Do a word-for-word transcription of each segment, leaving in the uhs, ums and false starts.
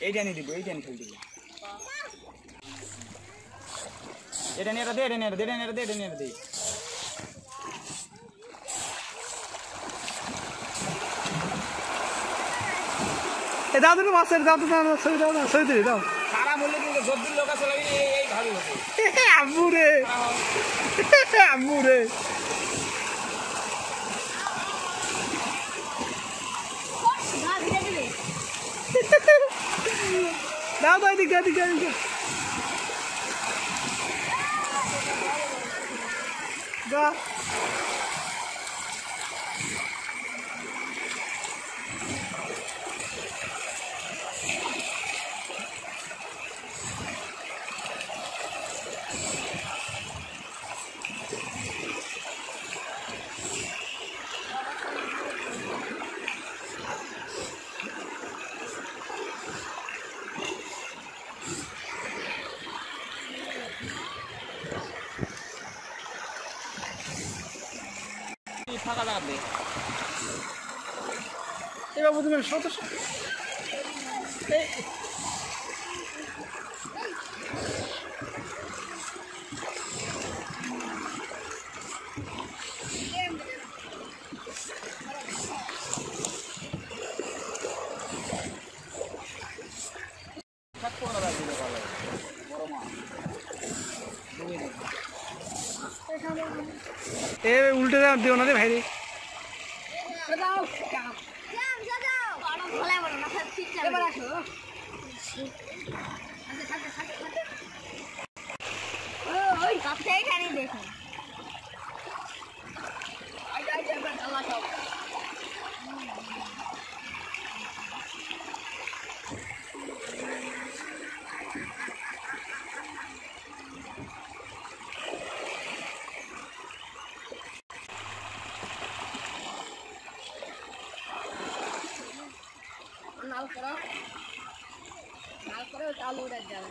এইটা নিয়ে দিব এইটা নিয়ে খেল দিব এটা নিয়ে দে এটা নিয়ে দে এটা নিয়ে দে এটা নিয়ে দে এ দাও তো মাছের দাও তো দাও সই দাও না সই দে দাও সারা মূল্য কিন্তু জব্দির লোক আছে লাগি এই এই ভালো হবে আম্মু রে আম্মু রে দাও দাও দিকে দিকে দিকে গা ফাঁকা লাগাবে এ বাবু তুমি শত এই এ উল্টে দাও দিও না রে ভাই রে নাল করো নাল করো চালু উড়ে যাবে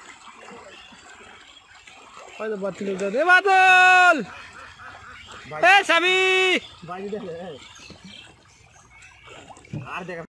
ওই তো বাতিল দে দে বাদল এ সাবি বাইরে দে আর দেখ